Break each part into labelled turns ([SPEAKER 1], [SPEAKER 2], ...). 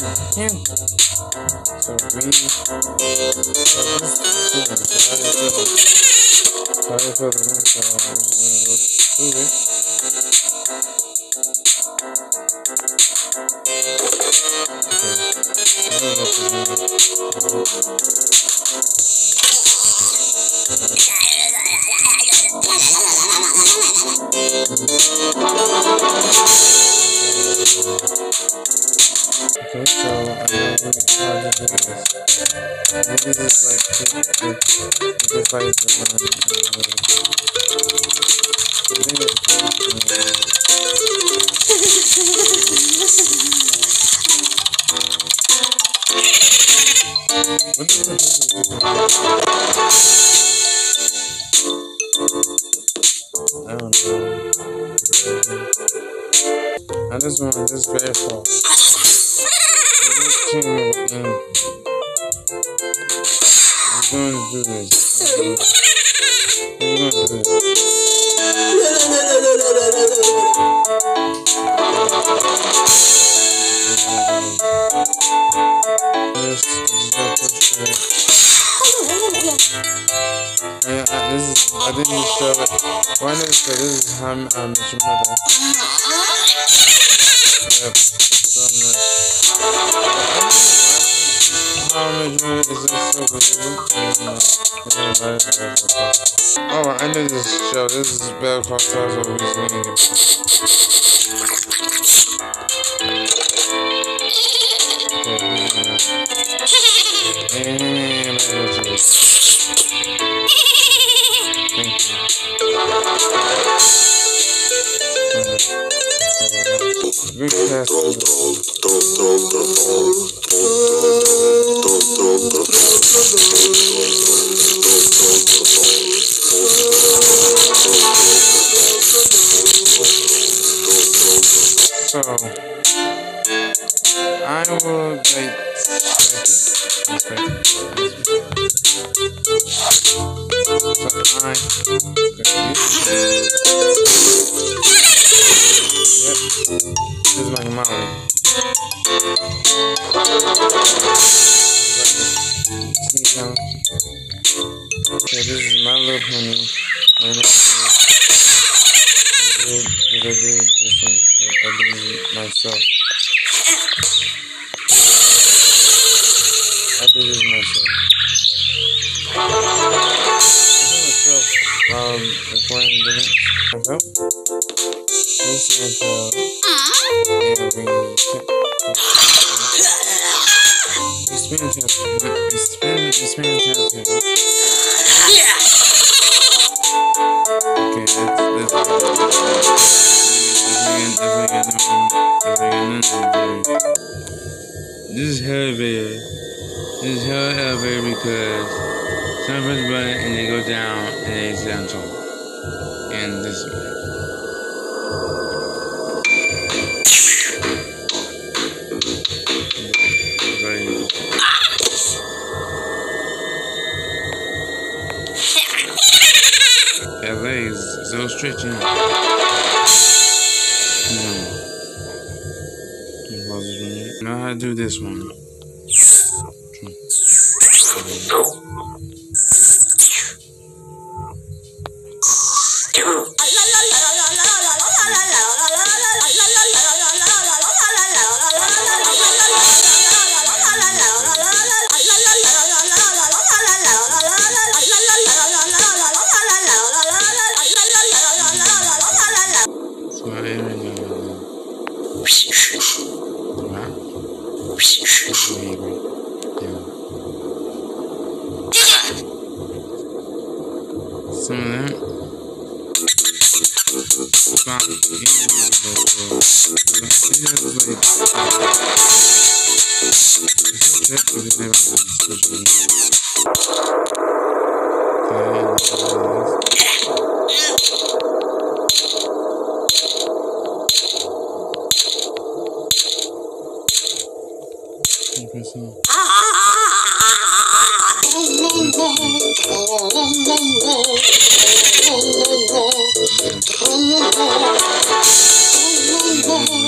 [SPEAKER 1] Pink Panther. So we this is sorry for the room, so I'm just gonna go through it. Okay, so I'm gonna how to do this. Maybe this is like this like what is this? I don't know. I just want this very far. I'm going to do this. I'm going to do this. I didn't show it. Why not? So this is how I met your mother. Yep. So I'm like, how I met your mother is just so believable. Oh, I ended this show. This is Better Call Saul, so we're just gonna get thank you. Big pass. So I will like yep, this is my mom. Okay, this is my little honey. And I did this one. I did it myself. I did this myself. Before I did it, Seinfeld. This Seinfeld. And we spin test. Okay, this is hell video. This is hell video because some press the button and they go down and they sound tall. And this way. That leg is so stretchy. Now how to do this one. Some of that.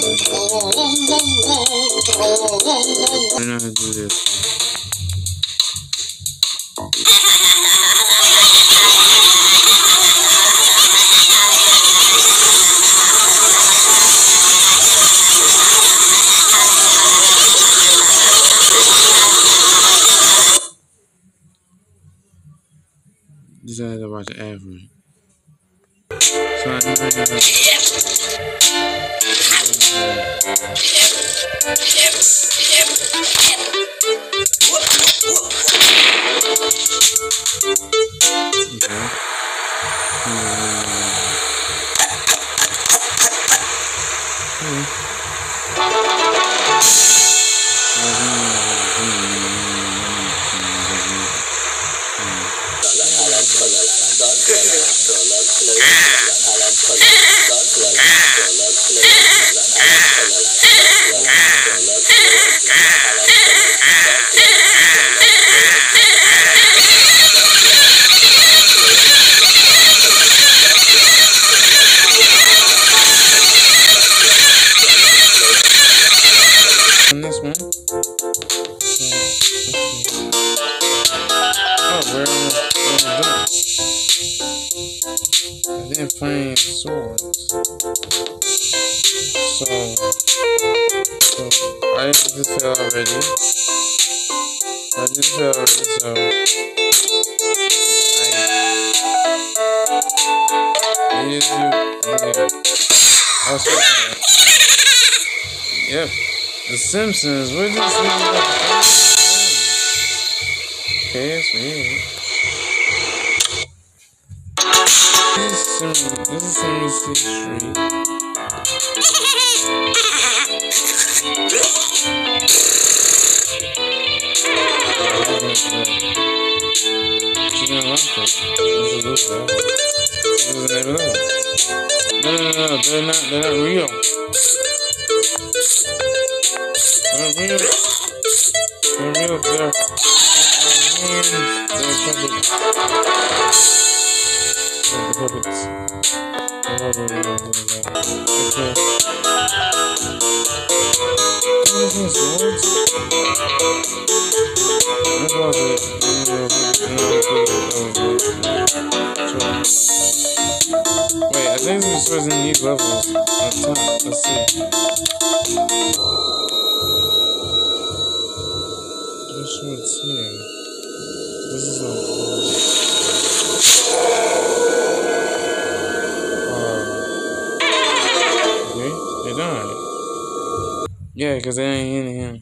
[SPEAKER 1] I know how to do this. Decided to watch the ad for it. So I never got it. On this one. Oh, we're done. I didn't find swords. So I just fell already. So I use you. Yep. The Simpsons. Where did this nigga go? Okay, it's weird. This is Sesame Street. She's gonna love it. This is Lugo. This is the name of it. No, they're not real. They're real. They're puppets. Okay. Anything swords? What was it? Wait, I think this was in these levels on top. Let's see. This one's here. This is okay, they died. Yeah, because they ain't hitting him.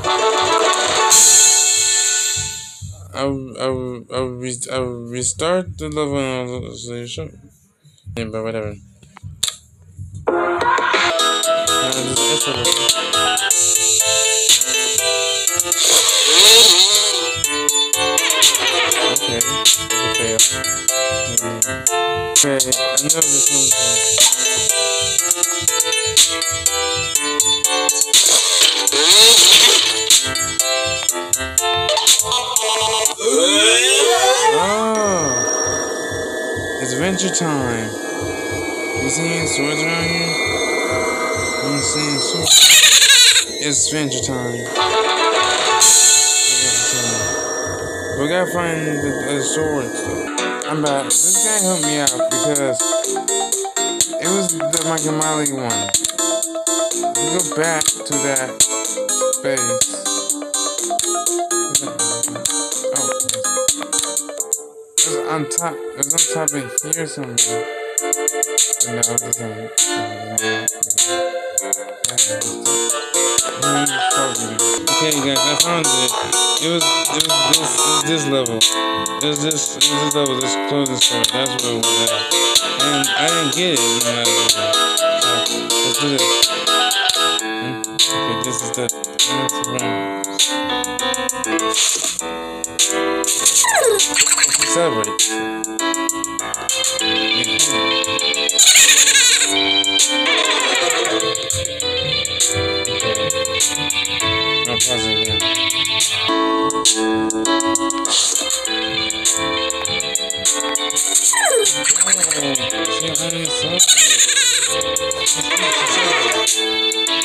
[SPEAKER 1] I'll restart the level and I'll say show. Yeah, but whatever. Okay, that's a fail. Okay, I know this one's it's adventure time. You see any swords around here? I'm seeing swords. It's adventure time. We gotta find the swords. I'm back. This guy helped me out because it was the Mike and Molly one. We go back to that space. On top, it was on top of here somewhere. And now it's okay, guys, I found it. It was this level. It was this level, this clothing store. That's where it was at. And I didn't get it no matter what. So, let's do this. Okay, this is the celebrate. I'll pause it again. Oh, see how it is so good.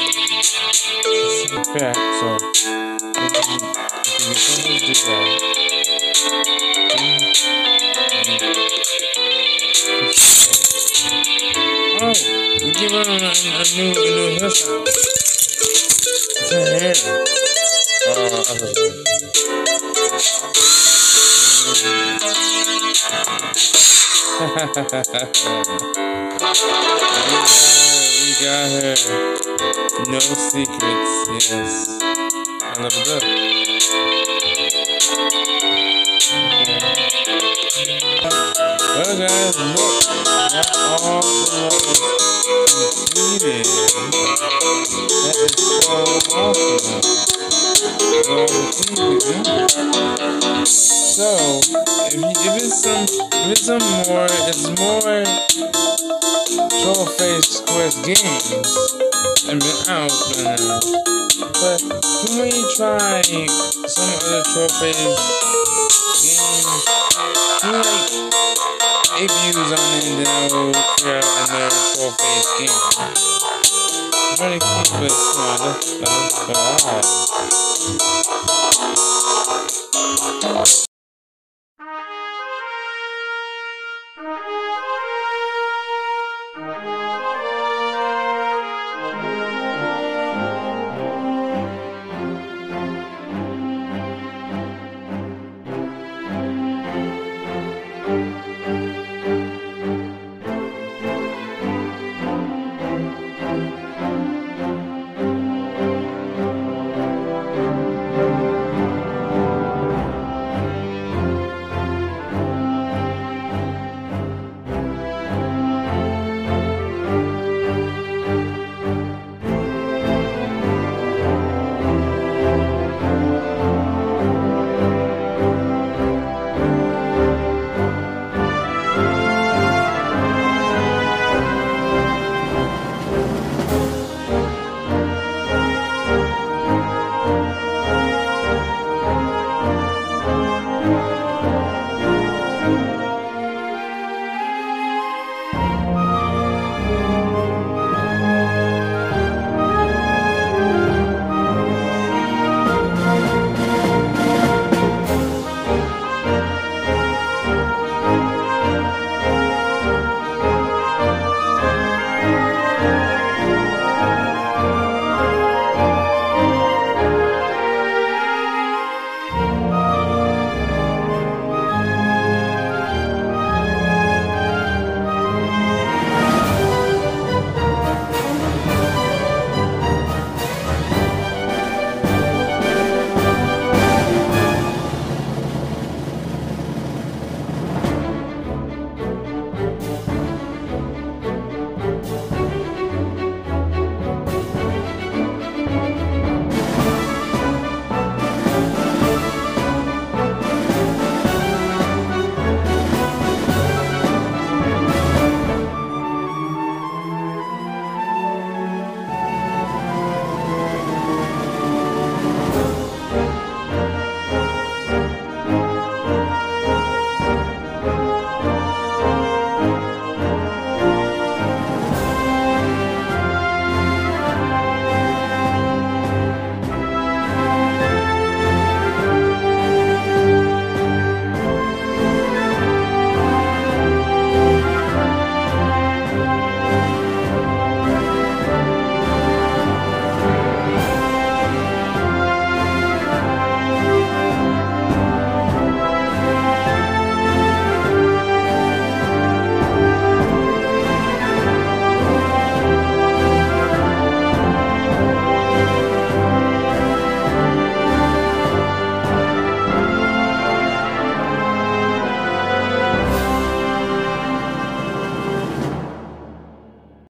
[SPEAKER 1] back, so if you finish, do that. Oh, we give her a new hairstyle. It's her hair. We got her. No secrets, yes. I love it up. Well, guys, look. That's all the levels completed. That is so awesome. So, if it's more troll face quest games and been out by now. But can we try some other troll face games? Can we like 8 views on it and then I will figure out another troll face game? I'm trying to keep it small. That's